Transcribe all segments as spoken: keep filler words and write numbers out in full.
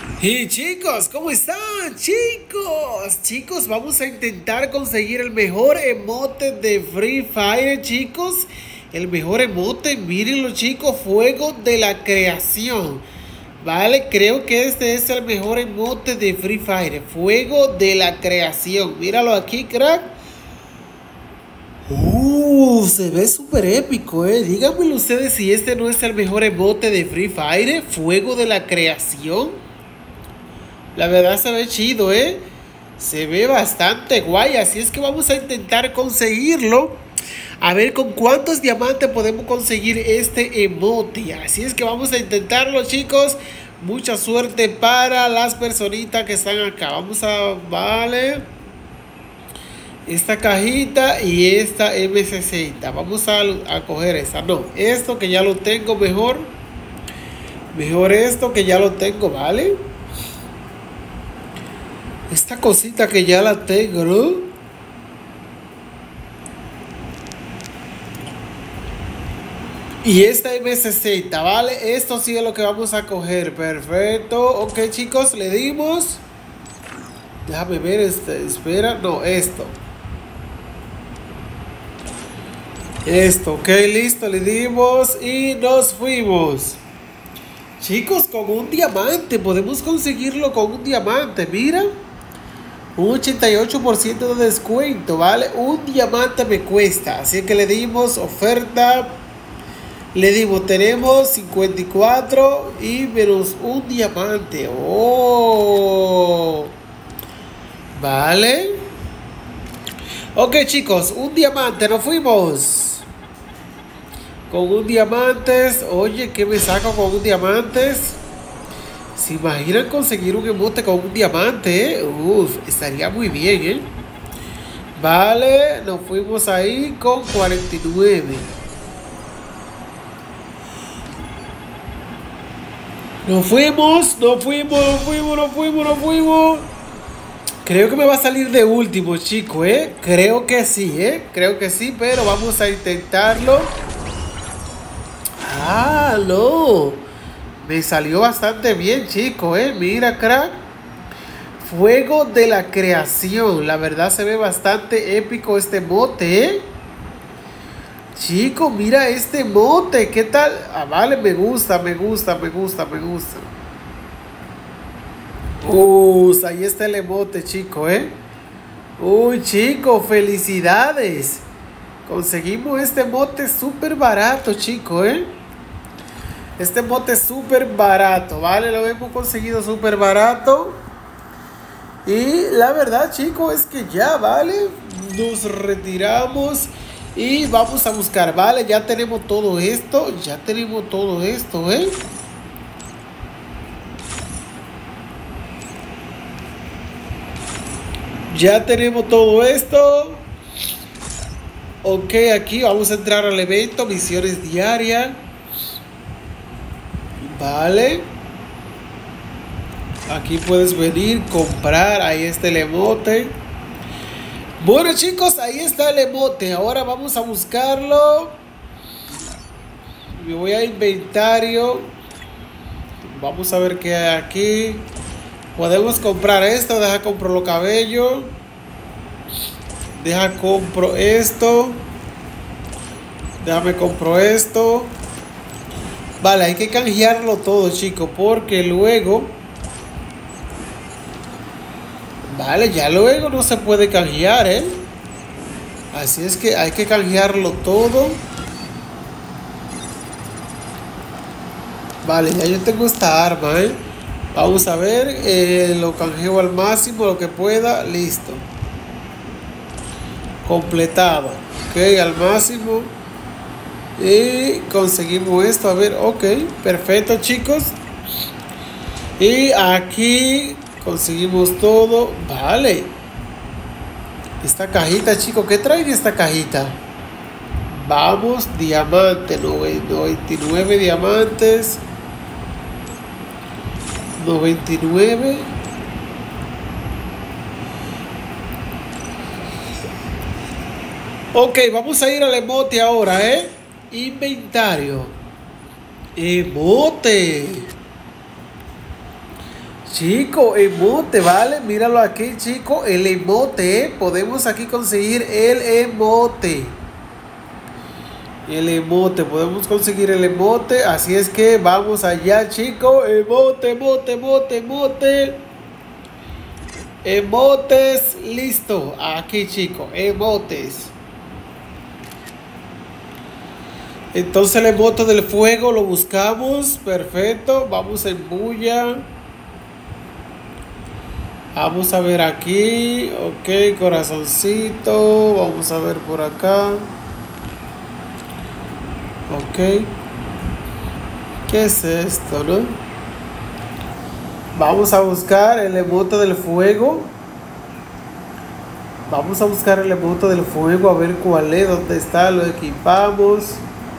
Y chicos, ¿cómo están? Chicos, chicos, vamos a intentar conseguir el mejor emote de Free Fire, chicos. El mejor emote, mírenlo, chicos, fuego de la creación. Vale, creo que este es el mejor emote de Free Fire, fuego de la creación. Míralo aquí, crack. Uh, se ve súper épico, eh. Díganmelo ustedes si este no es el mejor emote de Free Fire, fuego de la creación. La verdad se ve chido, ¿eh? Se ve bastante guay. Así es que vamos a intentar conseguirlo. A ver con cuántos diamantes podemos conseguir este emote. Así es que vamos a intentarlo, chicos. Mucha suerte para las personitas que están acá. Vamos a... Vale. Esta cajita y esta M sesenta. Vamos a, a coger esta. No, esto que ya lo tengo mejor. Mejor esto que ya lo tengo, ¿vale? Esta cosita que ya la tengo, ¿no? Y esta M sesenta, ¿vale? Esto sí es lo que vamos a coger. Perfecto. Ok, chicos, le dimos. Déjame ver, este, espera. No, esto. Esto, ok, listo, le dimos y nos fuimos. Chicos, con un diamante, podemos conseguirlo con un diamante, mira. Un ochenta y ocho por ciento de descuento, ¿vale? Un diamante me cuesta. Así que le dimos oferta. Le dimos, tenemos cincuenta y cuatro y menos un diamante. Oh. Vale. Ok, chicos, un diamante, nos fuimos. Con un diamantes. Oye, ¿qué me saco con un diamantes? ¿Se imaginan conseguir un emote con un diamante? ¿Eh? Uf, estaría muy bien, ¿eh? Vale, nos fuimos ahí con cuarenta y nueve. Nos fuimos, nos fuimos, nos fuimos, nos fuimos, nos fuimos. Creo que me va a salir de último, chico, ¿eh? Creo que sí, ¿eh? Creo que sí, pero vamos a intentarlo. Ah, no. Me salió bastante bien, chico, ¿eh? Mira, crack. Fuego de la creación. La verdad se ve bastante épico este mote, ¿eh? Chico, mira este mote. ¿Qué tal? Ah, vale, me gusta, me gusta, me gusta, me gusta. Uh, ahí está el emote, chico, ¿eh? Uy, chico, felicidades. Conseguimos este mote súper barato, chico, ¿eh? Este bote es súper barato, ¿vale? Lo hemos conseguido súper barato. Y la verdad, chicos, es que ya, ¿vale? Nos retiramos y vamos a buscar, ¿vale? Ya tenemos todo esto. Ya tenemos todo esto, ¿eh? Ya tenemos todo esto. Ok, aquí vamos a entrar al evento, misiones diarias. Vale. Aquí puedes venir, comprar. Ahí está el emote. Bueno, chicos, ahí está el emote. Ahora vamos a buscarlo. Me voy a inventario. Vamos a ver qué hay aquí. Podemos comprar esto. Deja compro los cabellos. Deja compro esto. Déjame compro esto. Vale, hay que canjearlo todo, chicos, porque luego... Vale, ya luego no se puede canjear, ¿eh? Así es que hay que canjearlo todo. Vale, ya yo tengo esta arma, ¿eh? Vamos a ver, eh, lo canjeo al máximo, lo que pueda, listo. Completado. Ok, al máximo. Y conseguimos esto, a ver, ok, perfecto, chicos. Y aquí conseguimos todo, vale. Esta cajita, chicos, ¿qué trae esta cajita? Vamos, diamante, noventa y nueve diamantes. noventa y nueve. Ok, vamos a ir al emote ahora, ¿eh? Inventario. Emote. Chico, emote, ¿vale? Míralo aquí, chico. El emote, ¿eh? Podemos aquí conseguir el emote. El emote, podemos conseguir el emote. Así es que vamos allá, chico. Emote, emote, emote, emote. Emotes, listo. Aquí, chico, emotes. Entonces el emote del fuego lo buscamos. Perfecto. Vamos en bulla. Vamos a ver aquí. Ok, corazoncito. Vamos a ver por acá. Ok. ¿Qué es esto, no? Vamos a buscar el emote del fuego. Vamos a buscar el emote del fuego. A ver cuál es. ¿Dónde está? Lo equipamos.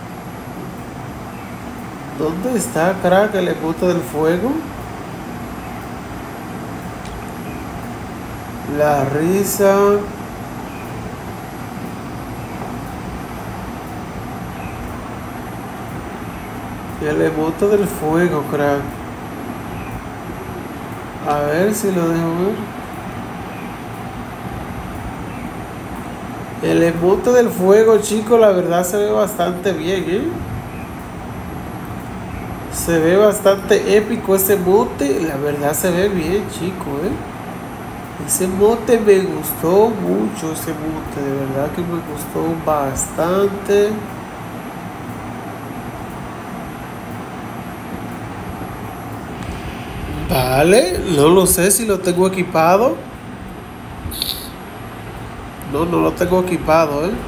¿Dónde está, crack, el emote del fuego? La risa. El emote del fuego, crack. A ver si lo dejo ver. El emote del fuego, chicos, la verdad se ve bastante bien, ¿eh? Se ve bastante épico ese emote. La verdad se ve bien, chico, ¿eh? Ese emote me gustó mucho, ese emote. De verdad que me gustó bastante. Vale, no lo sé si lo tengo equipado. No, no lo tengo equipado, ¿eh?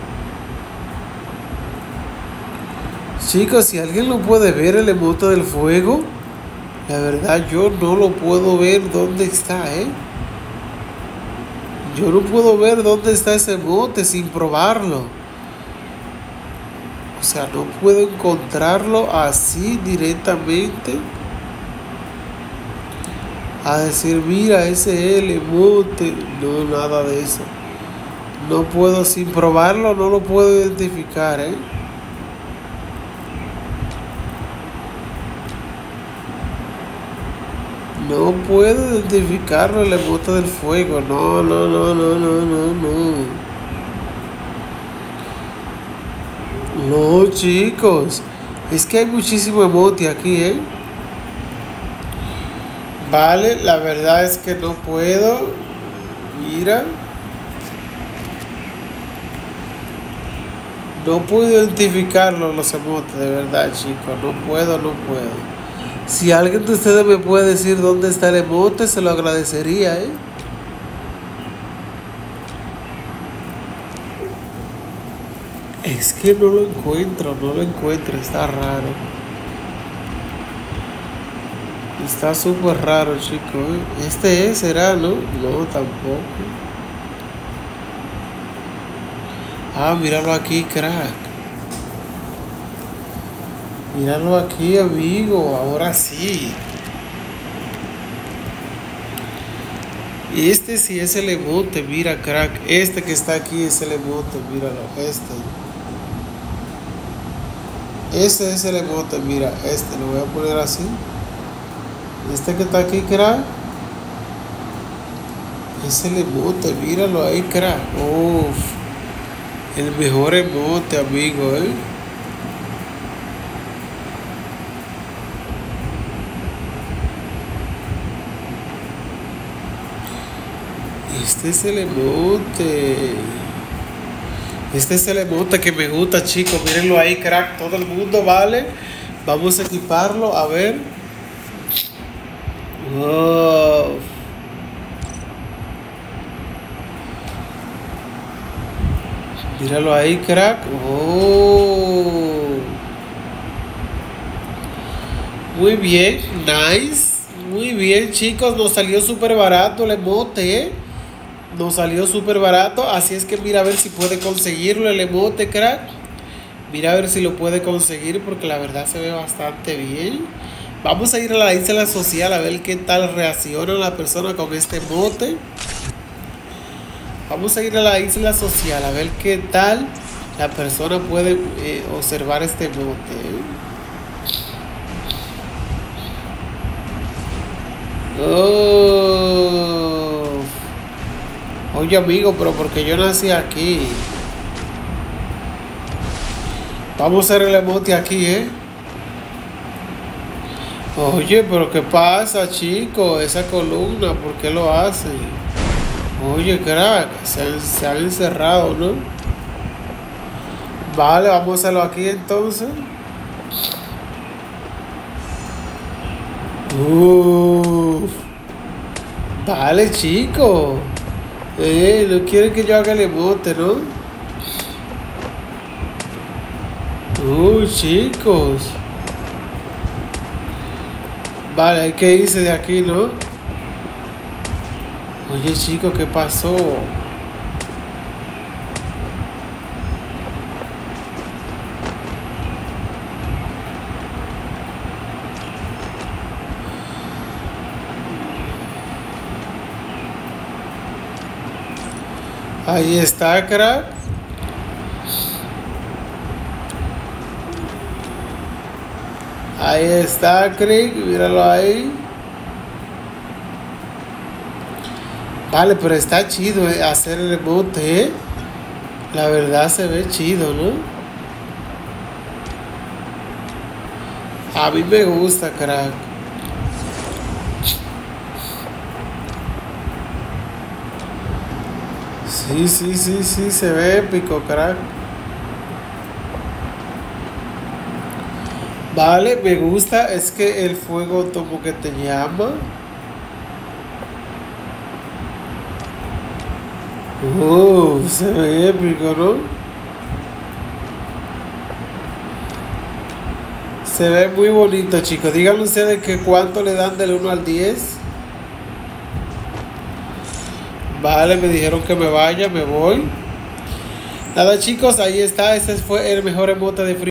Chicos, si alguien lo puede ver, el emote del fuego, la verdad yo no lo puedo ver dónde está, ¿eh? Yo no puedo ver dónde está ese emote sin probarlo. O sea, no puedo encontrarlo así directamente. A decir, mira, ese es el emote. No, nada de eso. No puedo, sin probarlo, no lo puedo identificar, ¿eh? No puedo identificarlo, el emote del fuego. No, no, no, no, no, no, no. No, chicos. Es que hay muchísimo emote aquí, ¿eh? Vale, la verdad es que no puedo. Mira. No puedo identificarlo, los emotes, de verdad, chicos. No puedo, no puedo. Si alguien de ustedes me puede decir dónde está el emote, se lo agradecería, ¿eh? Es que no lo encuentro, no lo encuentro, está raro. Está súper raro, chicos, ¿eh? Este es, ¿será, no? No, tampoco. Ah, míralo aquí, crack. Míralo aquí, amigo. Ahora sí. Este sí es el emote, mira, crack. Este que está aquí es el emote, míralo. Este. Este es el emote, mira. Este, lo voy a poner así. Este que está aquí, crack. Es el emote, míralo ahí, crack. Uff. El mejor emote, amigo, ¿eh? Este es el emote. Este es el emote que me gusta, chicos. Mírenlo ahí, crack. Todo el mundo, ¿vale? Vamos a equiparlo, a ver. Wow. Míralo ahí, crack. Oh. Muy bien, nice. Muy bien, chicos. Nos salió súper barato el emote, ¿eh? Nos salió súper barato. Así es que mira a ver si puede conseguirlo el emote, crack. Mira a ver si lo puede conseguir porque la verdad se ve bastante bien. Vamos a ir a la isla social a ver qué tal reacciona la persona con este emote. Vamos a ir a la isla social a ver qué tal la persona puede eh, observar este emote, ¿eh? Oh. Oye, amigo, pero porque yo nací aquí. Vamos a hacer el emote aquí, ¿eh? Oye, pero ¿qué pasa, chico? Esa columna, ¿por qué lo hacen? Oye, crack, se han, se han encerrado, ¿no? Vale, vamos a hacerlo aquí entonces. Uff. Vale, chico. Eh, no quieren que yo haga el emote, ¿no? Uy, chicos. Vale, hay que irse de aquí, ¿no? Oye, chicos, ¿qué pasó? Ahí está, crack. Ahí está, crack. Míralo ahí. Vale, pero está chido, eh, hacer el emote, ¿eh? La verdad se ve chido, ¿no? A mí me gusta, crack. Sí, sí, sí, sí, se ve épico, crack. Vale, me gusta, es que el fuego como que te llama. Uh, se ve épico, ¿no? Se ve muy bonito, chicos. Díganme ustedes que cuánto le dan del uno al diez. Vale, me dijeron que me vaya, me voy. Nada, chicos, ahí está. Ese fue el mejor emote de Free.